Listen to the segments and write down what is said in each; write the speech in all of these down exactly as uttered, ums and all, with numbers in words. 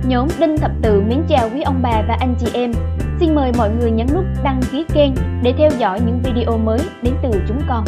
Nhóm Đinh Thập Tự mến chào quý ông bà và anh chị em. Xin mời mọi người nhấn nút đăng ký kênh để theo dõi những video mới đến từ chúng con.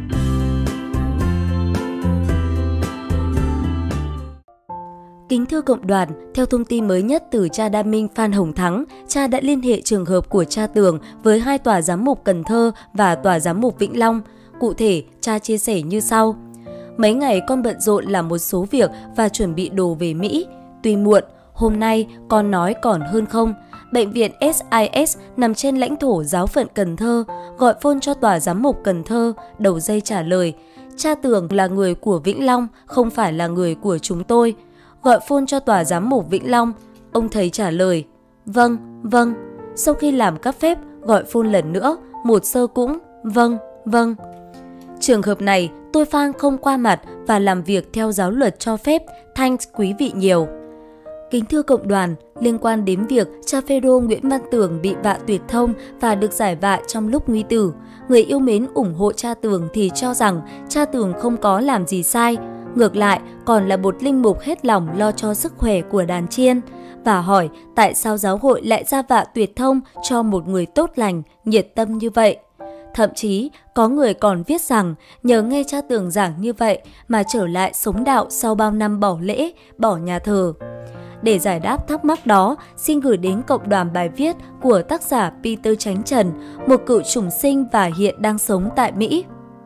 Kính thưa cộng đoàn, theo thông tin mới nhất từ cha Đa Minh Phan Hồng Thắng, cha đã liên hệ trường hợp của cha Tường với hai tòa giám mục Cần Thơ và tòa giám mục Vĩnh Long. Cụ thể, cha chia sẻ như sau. Mấy ngày con bận rộn làm một số việc và chuẩn bị đồ về Mỹ. Tuy muộn, hôm nay con nói còn hơn không. Bệnh viện ét i ét nằm trên lãnh thổ giáo phận Cần Thơ, gọi phone cho tòa giám mục Cần Thơ, đầu dây trả lời. Cha Tường là người của Vĩnh Long, không phải là người của chúng tôi. Gọi phone cho tòa giám mục Vĩnh Long, ông thầy trả lời. Vâng, vâng. Sau khi làm các phép, gọi phone lần nữa, một sơ cũng, vâng, vâng. Trường hợp này, tôi Phan không qua mặt và làm việc theo giáo luật cho phép. Thanks quý vị nhiều. Kính thưa cộng đoàn, liên quan đến việc cha Phêrô Nguyễn Văn Tường bị vạ tuyệt thông và được giải vạ trong lúc nguy tử, người yêu mến ủng hộ cha Tường thì cho rằng cha Tường không có làm gì sai, ngược lại còn là một linh mục hết lòng lo cho sức khỏe của đàn chiên, và hỏi tại sao giáo hội lại ra vạ tuyệt thông cho một người tốt lành, nhiệt tâm như vậy. Thậm chí, có người còn viết rằng nhờ nghe cha Tường giảng như vậy mà trở lại sống đạo sau bao năm bỏ lễ, bỏ nhà thờ. Để giải đáp thắc mắc đó, xin gửi đến cộng đoàn bài viết của tác giả Peter Chánh Trần, một cựu chủng sinh và hiện đang sống tại Mỹ.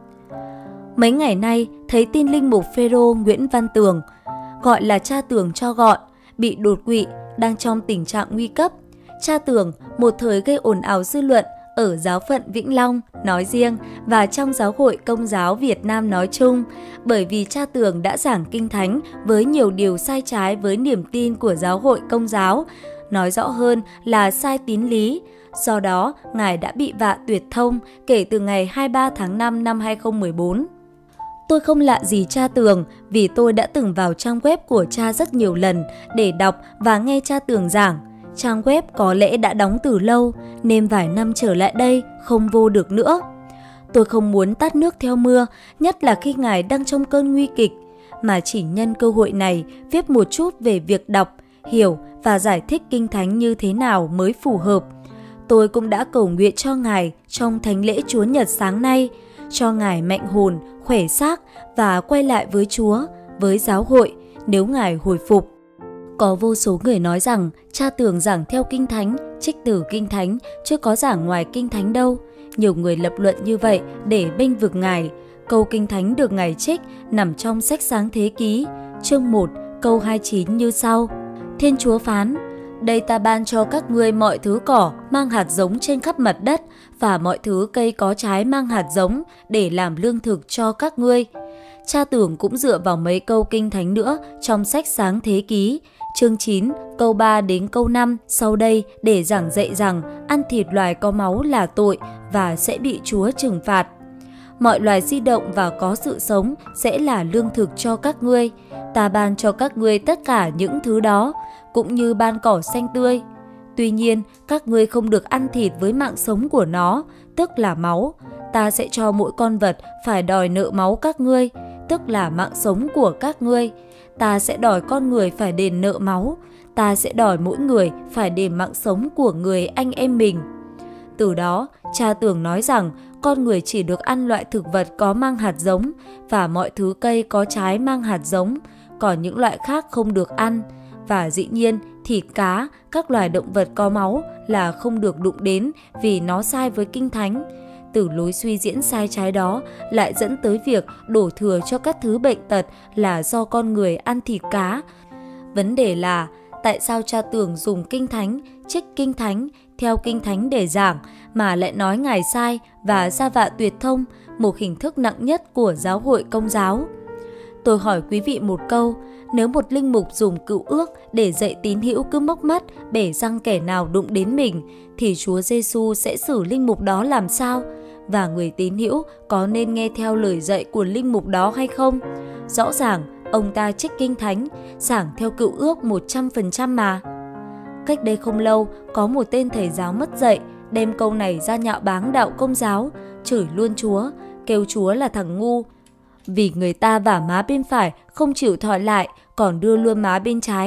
Mấy ngày nay, thấy tin linh mục Phêrô Nguyễn Văn Tường, gọi là cha Tường cho gọn, bị đột quỵ, đang trong tình trạng nguy cấp. Cha Tường một thời gây ồn ào dư luận ở giáo phận Vĩnh Long nói riêng và trong giáo hội Công giáo Việt Nam nói chung, bởi vì cha Tường đã giảng kinh thánh với nhiều điều sai trái với niềm tin của giáo hội Công giáo, nói rõ hơn là sai tín lý. Do đó, Ngài đã bị vạ tuyệt thông kể từ ngày hai mươi ba tháng năm năm hai nghìn không trăm mười bốn. Tôi không lạ gì cha Tường vì tôi đã từng vào trang web của cha rất nhiều lần để đọc và nghe cha Tường giảng. Trang web có lẽ đã đóng từ lâu nên vài năm trở lại đây không vô được nữa. Tôi không muốn tát nước theo mưa, nhất là khi Ngài đang trong cơn nguy kịch, mà chỉ nhân cơ hội này viết một chút về việc đọc, hiểu và giải thích kinh thánh như thế nào mới phù hợp. Tôi cũng đã cầu nguyện cho Ngài trong thánh lễ Chúa Nhật sáng nay, cho Ngài mạnh hồn, khỏe xác và quay lại với Chúa, với giáo hội nếu Ngài hồi phục. Có vô số người nói rằng cha Tường giảng theo kinh thánh, trích từ kinh thánh, chứ có giảng ngoài kinh thánh đâu. Nhiều người lập luận như vậy để bênh vực Ngài. Câu kinh thánh được Ngài trích nằm trong sách Sáng Thế Ký, chương một, câu hai mươi chín như sau. Thiên Chúa phán, đây ta ban cho các ngươi mọi thứ cỏ mang hạt giống trên khắp mặt đất và mọi thứ cây có trái mang hạt giống để làm lương thực cho các ngươi. Cha Tường cũng dựa vào mấy câu kinh thánh nữa trong sách Sáng Thế Ký, chương chín, câu ba đến câu năm sau đây để giảng dạy rằng ăn thịt loài có máu là tội và sẽ bị Chúa trừng phạt. Mọi loài di động và có sự sống sẽ là lương thực cho các ngươi. Ta ban cho các ngươi tất cả những thứ đó, cũng như ban cỏ xanh tươi. Tuy nhiên, các ngươi không được ăn thịt với mạng sống của nó, tức là máu. Ta sẽ cho mỗi con vật phải đòi nợ máu các ngươi, tức là mạng sống của các ngươi. Ta sẽ đòi con người phải đền nợ máu. Ta sẽ đòi mỗi người phải đền mạng sống của người anh em mình. Từ đó, cha Tường nói rằng con người chỉ được ăn loại thực vật có mang hạt giống và mọi thứ cây có trái mang hạt giống, còn những loại khác không được ăn. Và dĩ nhiên, thịt cá, các loài động vật có máu là không được đụng đến vì nó sai với kinh thánh. Từ lối suy diễn sai trái đó lại dẫn tới việc đổ thừa cho các thứ bệnh tật là do con người ăn thịt cá. Vấn đề là tại sao cha Tường dùng kinh thánh, trích kinh thánh, theo kinh thánh để giảng mà lại nói Ngài sai và ra vạ tuyệt thông, một hình thức nặng nhất của giáo hội Công giáo. Tôi hỏi quý vị một câu, nếu một linh mục dùng cựu ước để dạy tín hữu cứ mốc mắt, bể răng kẻ nào đụng đến mình, thì Chúa Giêsu sẽ xử linh mục đó làm sao? Và người tín hữu có nên nghe theo lời dạy của linh mục đó hay không? Rõ ràng, ông ta trích kinh thánh, giảng theo cựu ước một trăm phần trăm mà. Cách đây không lâu, có một tên thầy giáo mất dạy, đem câu này ra nhạo báng đạo Công giáo, chửi luôn Chúa, kêu Chúa là thằng ngu. Vì người ta vả má bên phải không chịu thọi lại, còn đưa luôn má bên trái.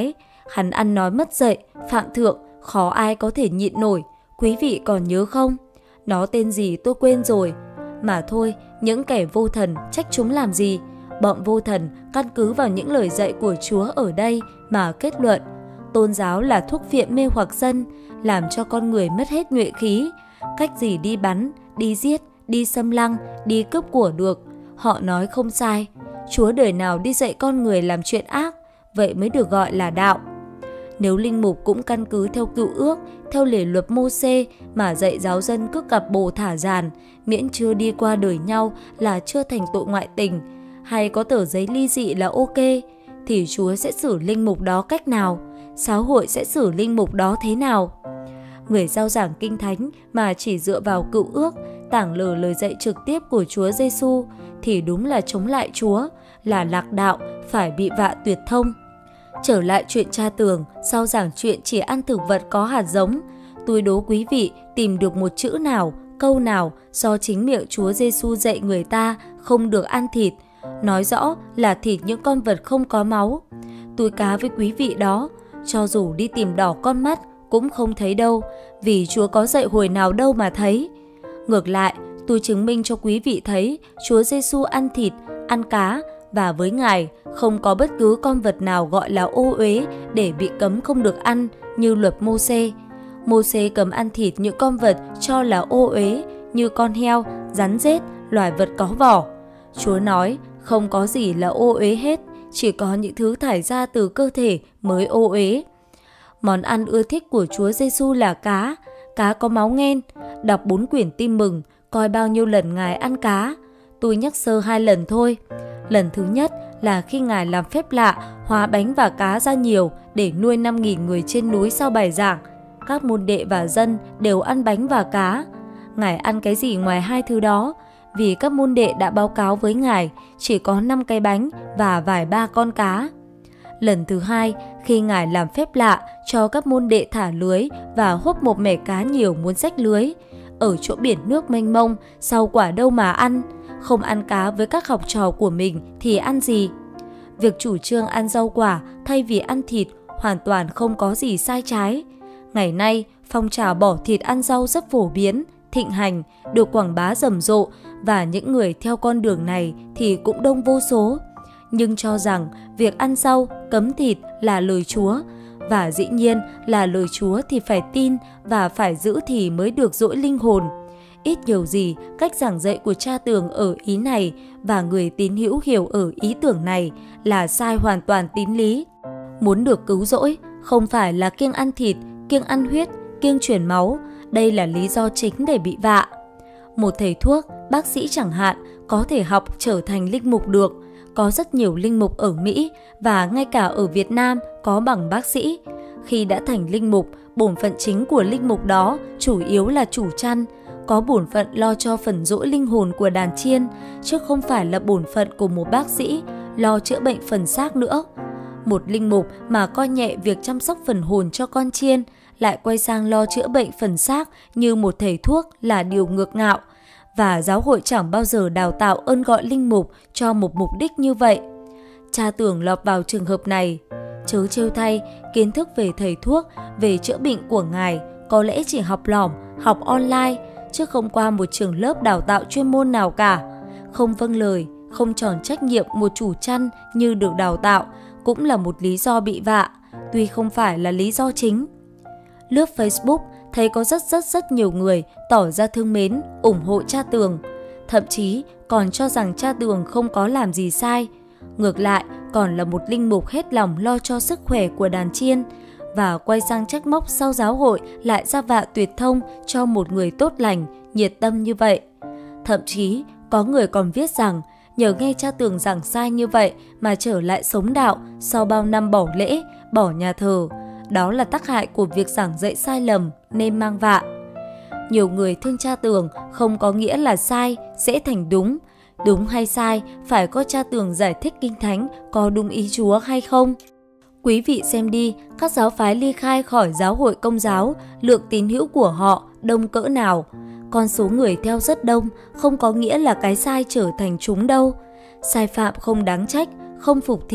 hắn ăn nói mất dạy, phạm thượng, khó ai có thể nhịn nổi. Quý vị còn nhớ không? Nó tên gì tôi quên rồi. Mà thôi, những kẻ vô thần trách chúng làm gì? Bọn vô thần căn cứ vào những lời dạy của Chúa ở đây mà kết luận tôn giáo là thuốc viện mê hoặc dân, làm cho con người mất hết nhuệ khí. Cách gì đi bắn, đi giết, đi xâm lăng, đi cướp của được. Họ nói không sai. Chúa đời nào đi dạy con người làm chuyện ác, vậy mới được gọi là đạo. Nếu linh mục cũng căn cứ theo cựu ước, theo lề luật Mô-xê mà dạy giáo dân cứ cặp bồ thả dàn, miễn chưa đi qua đời nhau là chưa thành tội ngoại tình, hay có tờ giấy ly dị là ok, thì Chúa sẽ xử linh mục đó cách nào? Giáo hội sẽ xử linh mục đó thế nào? Người rao giảng kinh thánh mà chỉ dựa vào cựu ước, tảng lờ lời dạy trực tiếp của Chúa Giêsu thì đúng là chống lại Chúa, là lạc đạo, phải bị vạ tuyệt thông. Trở lại chuyện Cha Tường, sau giảng chuyện chỉ ăn thực vật có hạt giống, tôi đố quý vị tìm được một chữ nào, câu nào do chính miệng Chúa Giêsu dạy người ta không được ăn thịt, nói rõ là thịt những con vật không có máu. Tôi cá với quý vị đó, cho dù đi tìm đỏ con mắt cũng không thấy đâu, vì Chúa có dạy hồi nào đâu mà thấy. Ngược lại, tôi chứng minh cho quý vị thấy Chúa Giêsu ăn thịt, ăn cá, và với Ngài không có bất cứ con vật nào gọi là ô uế để bị cấm không được ăn như luật Mô-xê. Mô-xê cấm ăn thịt những con vật cho là ô uế như con heo, rắn rết, loài vật có vỏ. Chúa nói không có gì là ô uế hết, chỉ có những thứ thải ra từ cơ thể mới ô uế. Món ăn ưa thích của Chúa Giêsu là cá, cá có máu nghen. Đọc bốn quyển Tin Mừng, coi bao nhiêu lần Ngài ăn cá. Tôi nhắc sơ hai lần thôi. Lần thứ nhất là khi Ngài làm phép lạ, hóa bánh và cá ra nhiều để nuôi năm nghìn người trên núi sau bài giảng. Các môn đệ và dân đều ăn bánh và cá. Ngài ăn cái gì ngoài hai thứ đó? Vì các môn đệ đã báo cáo với Ngài chỉ có năm cái bánh và vài ba con cá. Lần thứ hai, khi Ngài làm phép lạ cho các môn đệ thả lưới và hốt một mẻ cá nhiều muốn xách lưới. Ở chỗ biển nước mênh mông, sau quả đâu mà ăn? Không ăn cá với các học trò của mình thì ăn gì? Việc chủ trương ăn rau quả thay vì ăn thịt hoàn toàn không có gì sai trái. Ngày nay, phong trào bỏ thịt ăn rau rất phổ biến, thịnh hành, được quảng bá rầm rộ và những người theo con đường này thì cũng đông vô số. Nhưng cho rằng việc ăn rau, cấm thịt là lời Chúa, và dĩ nhiên là lời Chúa thì phải tin và phải giữ thì mới được dỗi linh hồn. Ít nhiều gì, cách giảng dạy của Cha Tường ở ý này và người tín hữu hiểu ở ý tưởng này là sai hoàn toàn tín lý. Muốn được cứu rỗi, không phải là kiêng ăn thịt, kiêng ăn huyết, kiêng chuyển máu, đây là lý do chính để bị vạ. Một thầy thuốc, bác sĩ chẳng hạn, có thể học trở thành linh mục được. Có rất nhiều linh mục ở Mỹ và ngay cả ở Việt Nam có bằng bác sĩ. Khi đã thành linh mục, bổn phận chính của linh mục đó chủ yếu là chủ chăn, có bổn phận lo cho phần dỗi linh hồn của đàn chiên, chứ không phải là bổn phận của một bác sĩ lo chữa bệnh phần xác nữa. Một linh mục mà coi nhẹ việc chăm sóc phần hồn cho con chiên, lại quay sang lo chữa bệnh phần xác như một thầy thuốc là điều ngược ngạo. Và giáo hội chẳng bao giờ đào tạo ơn gọi linh mục cho một mục đích như vậy. Cha Tường lọt vào trường hợp này. Chớ trêu thay, kiến thức về thầy thuốc, về chữa bệnh của Ngài có lẽ chỉ học lỏm, học online, chứ không qua một trường lớp đào tạo chuyên môn nào cả. Không vâng lời, không tròn trách nhiệm một chủ chăn như được đào tạo cũng là một lý do bị vạ, tuy không phải là lý do chính. Lướt Facebook, thấy có rất rất rất nhiều người tỏ ra thương mến, ủng hộ Cha Tường. Thậm chí còn cho rằng Cha Tường không có làm gì sai. Ngược lại, còn là một linh mục hết lòng lo cho sức khỏe của đàn chiên. Và quay sang trách móc sau giáo hội lại ra vạ tuyệt thông cho một người tốt lành, nhiệt tâm như vậy. Thậm chí, có người còn viết rằng nhờ nghe Cha Tường giảng sai như vậy mà trở lại sống đạo sau bao năm bỏ lễ, bỏ nhà thờ. Đó là tác hại của việc giảng dạy sai lầm nên mang vạ. Nhiều người thương Cha Tường không có nghĩa là sai sẽ thành đúng. Đúng hay sai phải có Cha Tường giải thích kinh thánh có đúng ý Chúa hay không. Quý vị xem đi, các giáo phái ly khai khỏi giáo hội Công giáo, lượng tín hữu của họ đông cỡ nào. Con số người theo rất đông không có nghĩa là cái sai trở thành chúng đâu. Sai phạm không đáng trách, không phục thiện,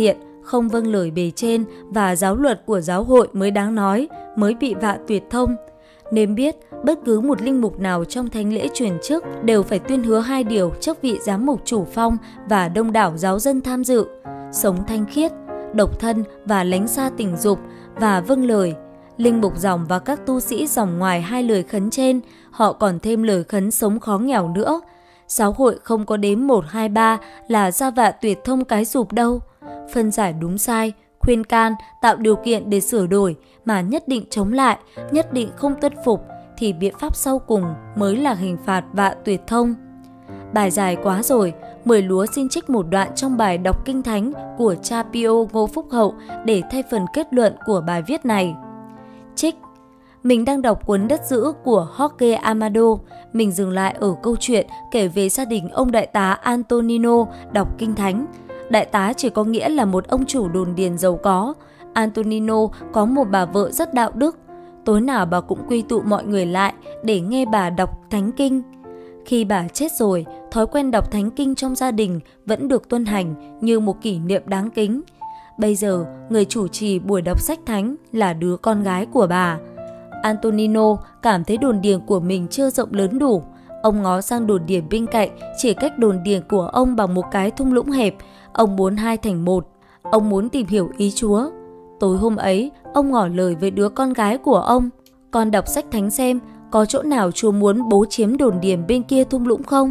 không vâng lời bề trên và giáo luật của giáo hội mới đáng nói, mới bị vạ tuyệt thông. Nên biết, bất cứ một linh mục nào trong thánh lễ truyền chức đều phải tuyên hứa hai điều trước vị giám mục chủ phong và đông đảo giáo dân tham dự: sống thanh khiết, độc thân và lánh xa tình dục, và vâng lời. Linh mục dòng và các tu sĩ dòng ngoài hai lời khấn trên, họ còn thêm lời khấn sống khó nghèo nữa. Giáo hội không có đếm một, hai, ba là ra vạ tuyệt thông cái rụp đâu. Phân giải đúng sai, khuyên can, tạo điều kiện để sửa đổi mà nhất định chống lại, nhất định không tuân phục thì biện pháp sau cùng mới là hình phạt vạ tuyệt thông. Bài dài quá rồi, Mười Lúa xin trích một đoạn trong bài đọc kinh thánh của cha Pio Ngô Phúc Hậu để thay phần kết luận của bài viết này. Trích: Mình đang đọc cuốn Đất Giữ của Jorge Amado. Mình dừng lại ở câu chuyện kể về gia đình ông đại tá Antonino đọc kinh thánh. Đại tá chỉ có nghĩa là một ông chủ đồn điền giàu có. Antonino có một bà vợ rất đạo đức. Tối nào bà cũng quy tụ mọi người lại để nghe bà đọc thánh kinh. Khi bà chết rồi, thói quen đọc thánh kinh trong gia đình vẫn được tuân hành như một kỷ niệm đáng kính. Bây giờ, người chủ trì buổi đọc sách thánh là đứa con gái của bà. Antonino cảm thấy đồn điền của mình chưa rộng lớn đủ. Ông ngó sang đồn điền bên cạnh, chỉ cách đồn điền của ông bằng một cái thung lũng hẹp. Ông muốn hai thành một. Ông muốn tìm hiểu ý Chúa. Tối hôm ấy, ông ngỏ lời với đứa con gái của ông: con đọc sách thánh xem, có chỗ nào Chúa muốn bố chiếm đồn điền bên kia thung lũng không?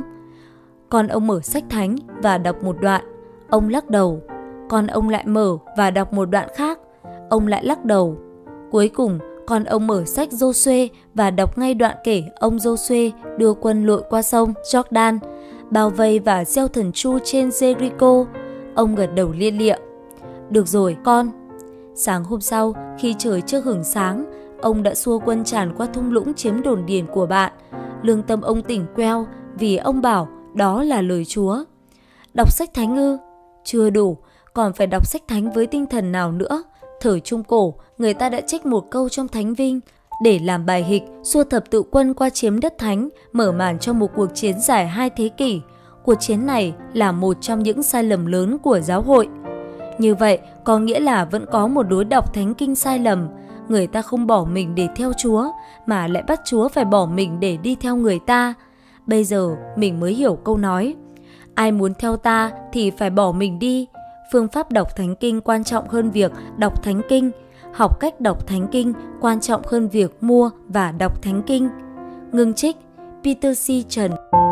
Con ông mở sách thánh và đọc một đoạn. Ông lắc đầu. Con ông lại mở và đọc một đoạn khác. Ông lại lắc đầu. Cuối cùng, con ông mở sách Giô-suê và đọc ngay đoạn kể ông Giô-suê đưa quân lội qua sông Jordan, bao vây và gieo thần tru trên Jericho. Ông gật đầu lia lịa. Được rồi con. Sáng hôm sau, khi trời chưa hửng sáng, ông đã xua quân tràn qua thung lũng chiếm đồn điền của bạn. Lương tâm ông tỉnh queo vì ông bảo đó là lời Chúa. Đọc sách thánh ư? Chưa đủ, còn phải đọc sách thánh với tinh thần nào nữa? Thời Trung Cổ, người ta đã trích một câu trong Thánh Vinh để làm bài hịch xua thập tự quân qua chiếm đất thánh, mở màn cho một cuộc chiến dài hai thế kỷ. Cuộc chiến này là một trong những sai lầm lớn của giáo hội. Như vậy, có nghĩa là vẫn có một đối đọc thánh kinh sai lầm. Người ta không bỏ mình để theo Chúa, mà lại bắt Chúa phải bỏ mình để đi theo người ta. Bây giờ, mình mới hiểu câu nói: ai muốn theo ta thì phải bỏ mình đi. Phương pháp đọc thánh kinh quan trọng hơn việc đọc thánh kinh. Học cách đọc thánh kinh quan trọng hơn việc mua và đọc thánh kinh. Ngưng trích: Peter C. Trần.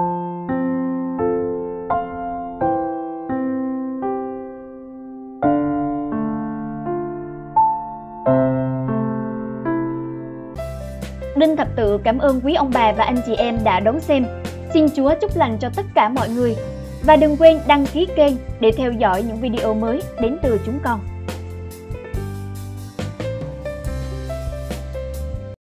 Đinh Thập Tự cảm ơn quý ông bà và anh chị em đã đón xem. Xin Chúa chúc lành cho tất cả mọi người. Và đừng quên đăng ký kênh để theo dõi những video mới đến từ chúng con.